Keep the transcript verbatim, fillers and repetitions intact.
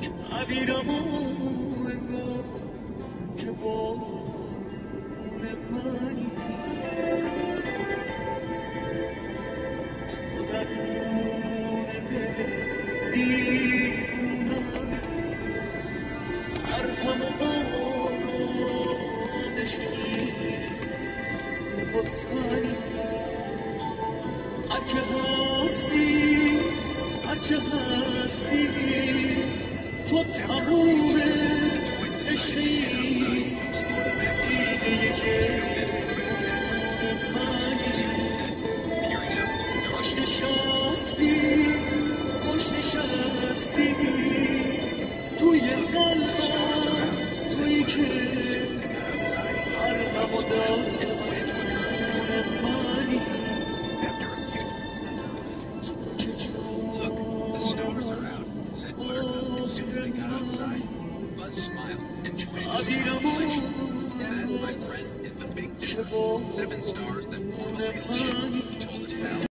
عبیرم و انگار که بارون منی تو درون دل دیوونمی مرهم و آرامشی و تنی هرچه هستی هرچه هستی تو تموم عشقی دیگه که منی خوش نشستی خوش نشستی توی قلبم توی که مرهم و دارون منی تو که جون من As soon as they got outside, Buzz smiled and joined in the عبیرم و conversation. Said, "My friend is the big difference. Seven stars that form a connection," he told his pal.